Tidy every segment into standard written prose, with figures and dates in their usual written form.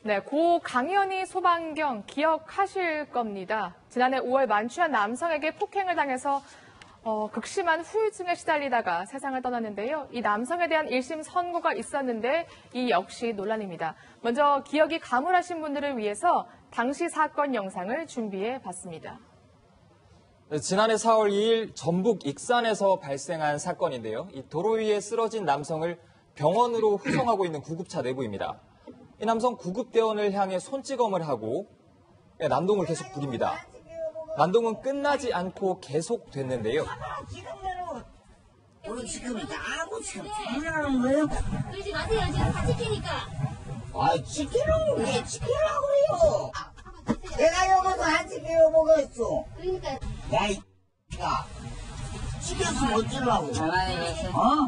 네, 고 강현희 소방경 기억하실 겁니다. 지난해 5월 만취한 남성에게 폭행을 당해서 극심한 후유증에 시달리다가 세상을 떠났는데요. 이 남성에 대한 1심 선고가 있었는데 이 역시 논란입니다. 먼저 기억이 가물하신 분들을 위해서 당시 사건 영상을 준비해 봤습니다. 지난해 4월 2일 전북 익산에서 발생한 사건인데요. 이 도로 위에 쓰러진 남성을 병원으로 후송하고 있는 구급차 내부입니다. 이 남성 구급대원을 향해 손찌검을 하고 난동을 계속 부립니다. 난동은 끝나지 않고 계속됐는데요. 오늘 지금 아무 지금 장난하는 거예요? 그러지 마세요. 지금 다 지키니까. 아, 지키라고 왜 지키라고 그래요? 내가 여기서 안 지켜요 뭐가 있어? 그러니까. 야, 이 X가 지켰으면 어쩌려고? 어?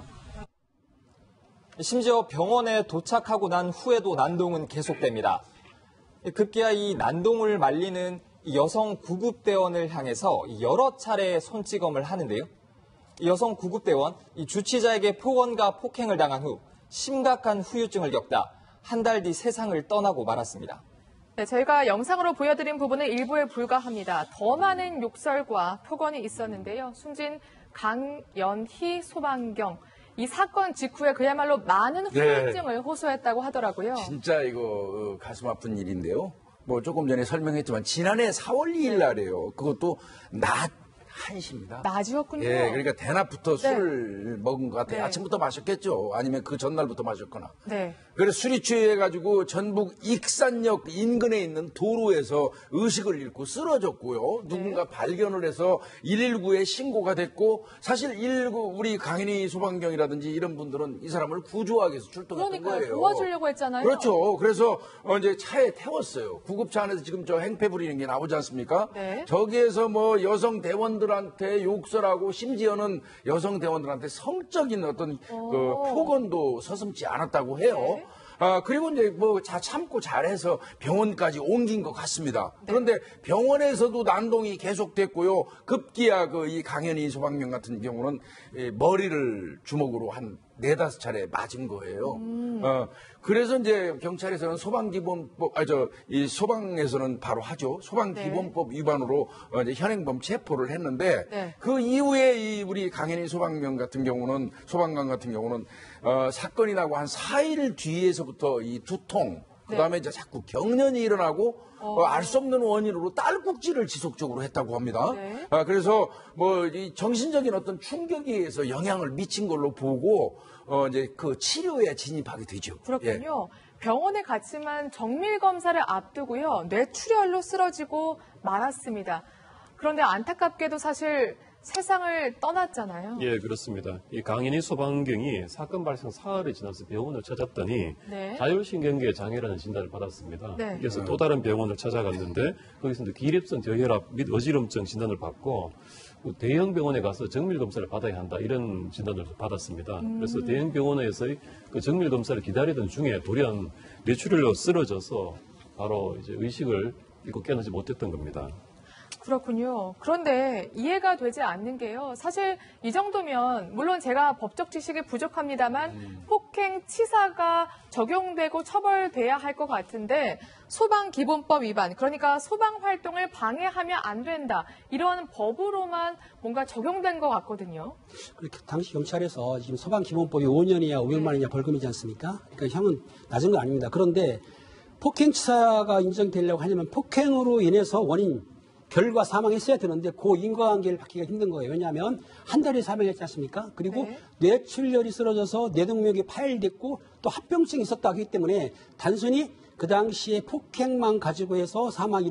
심지어 병원에 도착하고 난 후에도 난동은 계속됩니다. 급기야 이 난동을 말리는 이 여성 구급대원을 향해서 여러 차례 손찌검을 하는데요. 이 여성 구급대원, 이 주치자에게 폭언과 폭행을 당한 후 심각한 후유증을 겪다 한 달 뒤 세상을 떠나고 말았습니다. 네, 저희가 영상으로 보여드린 부분은 일부에 불과합니다. 더 많은 욕설과 폭언이 있었는데요. 숨진 강연희 소방경. 이 사건 직후에 그야말로 많은 후유증을 호소했다고 하더라고요. 진짜 이거 가슴 아픈 일인데요. 뭐 조금 전에 설명했지만 지난해 4월 2일 날이에요. 그것도 낮 1시입니다. 낮이었군요. 예, 그러니까 대낮부터 술을 먹은 것 같아요. 네. 아침부터 마셨겠죠. 아니면 그 전날부터 마셨거나. 네. 그래서 술이 취해가지고 전북 익산역 인근에 있는 도로에서 의식을 잃고 쓰러졌고요. 누군가 발견을 해서 119에 신고가 됐고 사실 119 우리 강인희 소방경이라든지 이런 분들은 이 사람을 구조하기 위해서 출동했던 거예요. 도와주려고 했잖아요. 그렇죠. 그래서 이제 차에 태웠어요. 구급차 안에서 지금 저 행패 부리는 게 나오지 않습니까? 네. 저기에서 뭐 여성 대원들한테 욕설하고 심지어는 여성 대원들한테 성적인 어떤 그 폭언도 서슴지 않았다고 해요. 네. 그리고 이제 뭐 참고 잘해서 병원까지 옮긴 것 같습니다. 그런데 병원에서도 난동이 계속됐고요. 급기야 이 강현희 소방경 같은 경우는 머리를 주먹으로 한 4-5차례 맞은 거예요. 그래서 이제 경찰에서는 소방기본법, 이 소방에서는 바로 하죠. 소방기본법 위반으로 이제 현행범 체포를 했는데 그 이후에 이 우리 강현희 소방관 같은 경우는 사건이 나고 한 4일 뒤에서부터 이 두통, 그다음에 이제 자꾸 경련이 일어나고 알 수 없는 원인으로 딸꾹질을 지속적으로 했다고 합니다. 그래서 뭐 이 정신적인 어떤 충격에 의해서 영향을 미친 걸로 보고 이제 그 치료에 진입하게 되죠. 그렇군요. 병원에 갔지만 정밀 검사를 앞두고요. 뇌출혈로 쓰러지고 말았습니다. 그런데 안타깝게도 사실 세상을 떠났잖아요. 예, 그렇습니다. 이 강인희 소방경이 사건 발생 사흘이 지나서 병원을 찾았더니 자율신경계 장애라는 진단을 받았습니다. 그래서 또 다른 병원을 찾아갔는데 거기서 기립성 저혈압 및 어지럼증 진단을 받고 대형 병원에 가서 정밀 검사를 받아야 한다 이런 진단을 받았습니다. 그래서 대형 병원에서의 그 정밀 검사를 기다리던 중에 돌연 뇌출혈로 쓰러져서 바로 이제 의식을 잃고 깨어나지 못했던 겁니다. 그렇군요. 그런데 이해가 되지 않는 게요. 사실 이 정도면 물론 제가 법적 지식이 부족합니다만 폭행 치사가 적용되고 처벌돼야 할 것 같은데 소방기본법 위반, 그러니까 소방 활동을 방해하면 안 된다. 이런 법으로만 뭔가 적용된 것 같거든요. 그렇게 당시 경찰에서 지금 소방기본법이 5년이냐 500만 원이냐 벌금이지 않습니까? 그러니까 형은 낮은 거 아닙니다. 그런데 폭행치사가 인정되려고 하려면 폭행으로 인해서 결과 사망했어야 되는데 그 인과관계를 받기가 힘든 거예요. 왜냐하면 한 달에 사망했지 않습니까? 그리고 뇌출혈이 쓰러져서 뇌동맥이 파열됐고 또 합병증이 있었다 하기 때문에 단순히 그 당시에 폭행만 가지고 해서 사망이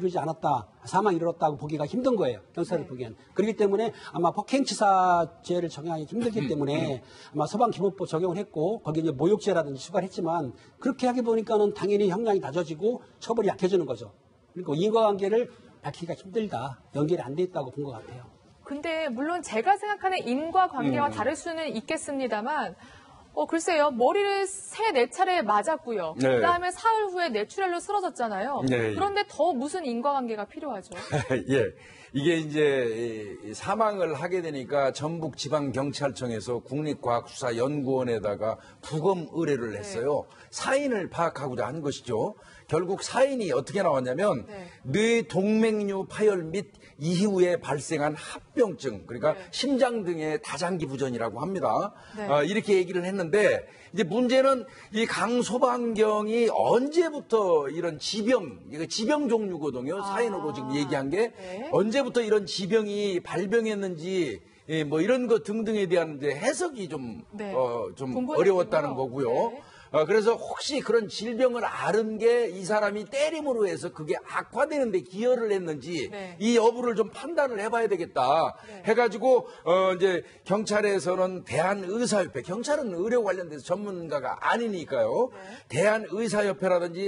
이르렀다고 보기가 힘든 거예요. 경찰이 보기에는. 그렇기 때문에 아마 폭행치사죄를 적용하기 힘들기 때문에 아마 소방기본법 적용을 했고 거기에 이제 모욕죄라든지 추가를 했지만 그렇게 하게 보니까는 당연히 형량이 낮아지고 처벌이 약해지는 거죠. 그러니까 인과관계를 밝히기가 힘들다. 연결이 안 돼 있다고 본 것 같아요. 근데 물론 제가 생각하는 인과관계와 다를 수는 있겠습니다만 글쎄요. 머리를 3-4차례 맞았고요. 그다음에 사흘 후에 뇌출혈로 쓰러졌잖아요. 그런데 더 무슨 인과관계가 필요하죠? 예. 이게 이제 사망을 하게 되니까 전북지방경찰청에서 국립과학수사연구원에다가 부검 의뢰를 했어요. 사인을 파악하고자 한 것이죠. 결국 사인이 어떻게 나왔냐면 뇌동맥류 파열 및 이후에 발생한 합병증, 그러니까 심장 등의 다장기 부전이라고 합니다. 이렇게 얘기를 했는데 이제 문제는 이 강소방경이 언제부터 이런 지병, 이거 지병 종류거든요. 사인으로 지금 얘기한 게 언제부터 이런 지병이 발병했는지 뭐 이런 것 등등에 대한 이제 해석이 좀 어려웠다는 거고요. 그래서 혹시 그런 질병을 앓은 게 이 사람이 때림으로 해서 그게 악화되는데 기여를 했는지 이 여부를 좀 판단을 해봐야 되겠다 해가지고 이제 경찰에서는 대한의사협회, 경찰은 의료 관련돼서 전문가가 아니니까요. 대한의사협회라든지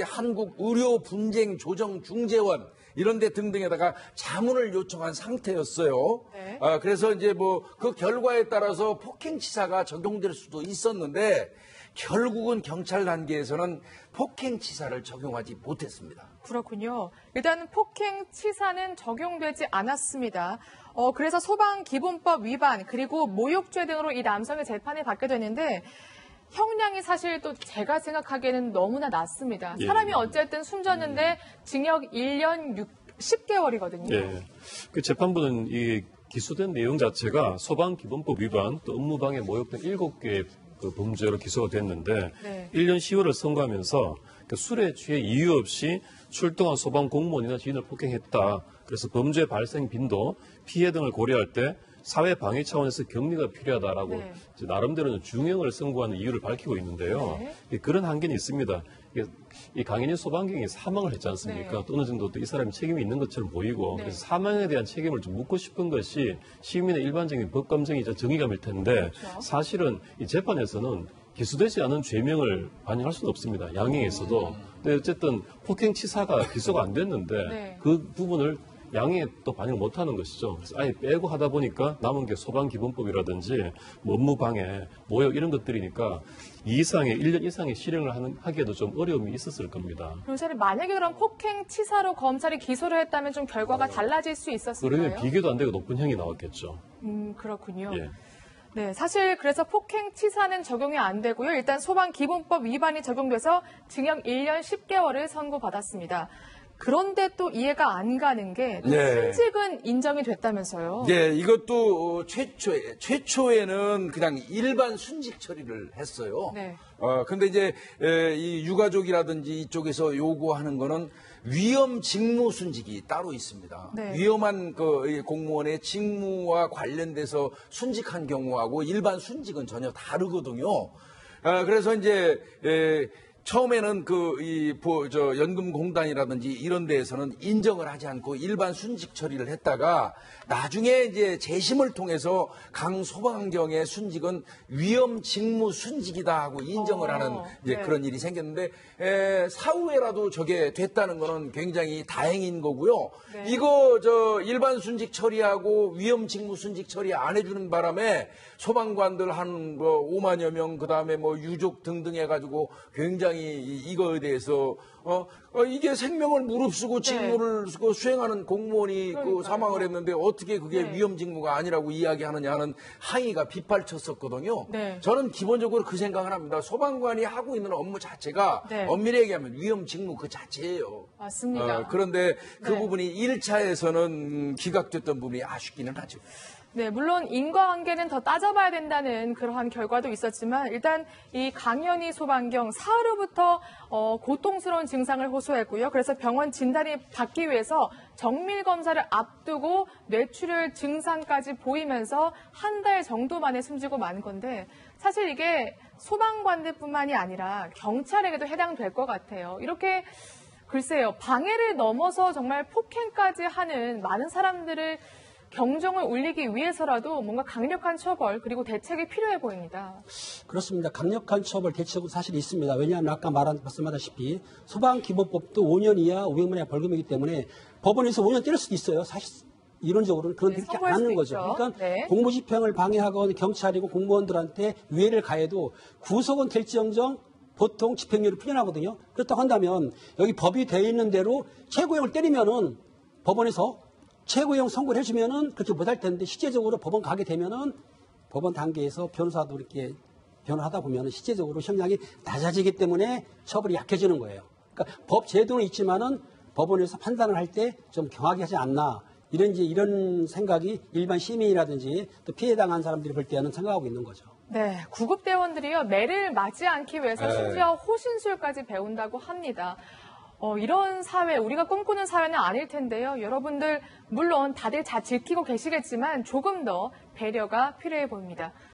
한국의료분쟁조정중재원 이런 데 등등에다가 자문을 요청한 상태였어요. 그래서 이제 뭐 그 결과에 따라서 폭행치사가 적용될 수도 있었는데 결국은 경찰 단계에서는 폭행치사를 적용하지 못했습니다. 그렇군요. 일단 폭행치사는 적용되지 않았습니다. 그래서 소방기본법 위반 그리고 모욕죄 등으로 이 남성의 재판에 받게 되는데 형량이 사실 또 제가 생각하기에는 너무나 낮습니다. 사람이 어쨌든 숨졌는데 징역 1년 10개월이거든요. 예. 그 재판부는 이 기소된 내용 자체가 소방기본법 위반, 또 업무방해, 모욕 등 7개의 그 범죄로 기소가 됐는데 1년 10월을 선고하면서 그 술에 취해 이유 없이 출동한 소방 공무원이나 지인을 폭행했다. 그래서 범죄 발생 빈도, 피해 등을 고려할 때 사회 방해 차원에서 격리가 필요하다라고 이제 나름대로는 중형을 선고하는 이유를 밝히고 있는데요. 그런 한계는 있습니다. 이 강인희 소방경이 사망을 했지 않습니까? 또 어느 정도 또 이 사람이 책임이 있는 것처럼 보이고 그래서 사망에 대한 책임을 좀 묻고 싶은 것이 시민의 일반적인 법감정이자 정의감일 텐데 사실은 이 재판에서는 기소되지 않은 죄명을 반영할 수는 없습니다. 양형에서도. 근데 어쨌든 폭행치사가 기소가 안 됐는데 그 부분을 양형에 또 반영을 못하는 것이죠. 그래서 아예 빼고 하다 보니까 남은 게 소방기본법이라든지 업무방해, 모욕 이런 것들이니까 1년 이상의 실형을 하기에도 좀 어려움이 있었을 겁니다. 변호사님, 만약에 그럼 폭행치사로 검찰이 기소를 했다면 좀 결과가 달라질 수 있었을까요? 그러면 비교도 안 되고 높은 형이 나왔겠죠. 그렇군요. 예. 네, 사실 그래서 폭행치사는 적용이 안 되고요. 일단 소방기본법 위반이 적용돼서 징역 1년 10개월을 선고받았습니다. 그런데 또 이해가 안 가는 게 순직은 인정이 됐다면서요? 네, 이것도 최초에는 그냥 일반 순직 처리를 했어요. 근데 이제 이 유가족이라든지 이쪽에서 요구하는 거는 위험 직무 순직이 따로 있습니다. 위험한 그 공무원의 직무와 관련돼서 순직한 경우하고 일반 순직은 전혀 다르거든요. 그래서 이제 처음에는 연금공단이라든지 이런 데에서는 인정을 하지 않고 일반 순직 처리를 했다가 나중에 이제 재심을 통해서 강소방경의 순직은 위험 직무 순직이다 하고 인정을 하는 이제 그런 일이 생겼는데 사후에라도 저게 됐다는 거는 굉장히 다행인 거고요. 이거 일반 순직 처리하고 위험 직무 순직 처리 안 해주는 바람에 소방관들 한 5만여 명 그다음에 유족 등등 해가지고 굉장히 이거에 대해서 이게 생명을 무릅쓰고 직무를 수행하는 공무원이 사망을 했는데 어떻게 그게 위험 직무가 아니라고 이야기하느냐 하는 항의가 빗발쳤었거든요. 저는 기본적으로 그 생각을 합니다. 소방관이 하고 있는 업무 자체가 엄밀히 얘기하면 위험 직무 그 자체예요. 맞습니다. 그런데 그 부분이 1차에서는 기각됐던 부분이 아쉽기는 하죠. 네, 물론 인과관계는 더 따져봐야 된다는 그러한 결과도 있었지만 일단 이 강현희 소방경 사흘부터 고통스러운 증상을 호소했고요. 그래서 병원 진단이 받기 위해서 정밀 검사를 앞두고 뇌출혈 증상까지 보이면서 한 달 정도 만에 숨지고 만 건데 사실 이게 소방관들뿐만이 아니라 경찰에게도 해당될 것 같아요. 이렇게 글쎄요, 방해를 넘어서 정말 폭행까지 하는 많은 사람들을 경종을 울리기 위해서라도 뭔가 강력한 처벌 그리고 대책이 필요해 보입니다. 그렇습니다. 강력한 처벌 대책은 사실 있습니다. 왜냐하면 아까 말씀하다시피 소방기본법도 5년 이하 500만 이하 벌금이기 때문에 법원에서 5년 때릴 수도 있어요. 사실 이론적으로는 그런데 그렇게 안 하는 거죠. 그러니까 공무집행을 방해하거나 경찰이고 공무원들한테 위해를 가해도 구속은 될지언정 보통 집행유예를 풀려나거든요. 그렇다고 한다면 여기 법이 되어 있는 대로 최고형을 때리면은 법원에서 최고형 선고를 해주면은 그렇게 못할 텐데 실제적으로 법원 가게 되면은 법원 단계에서 변호사도 이렇게 변호하다 보면은 실제적으로 형량이 낮아지기 때문에 처벌이 약해지는 거예요. 그러니까 법 제도는 있지만은 법원에서 판단을 할 때 좀 경하게 하지 않나. 이런 생각이 일반 시민이라든지 또 피해당한 사람들이 볼 때는 생각하고 있는 거죠. 네, 구급대원들이요, 매를 맞지 않기 위해서 심지어 호신술까지 배운다고 합니다. 이런 사회, 우리가 꿈꾸는 사회는 아닐 텐데요. 여러분들, 물론 다들 잘 지키고 계시겠지만 조금 더 배려가 필요해 보입니다.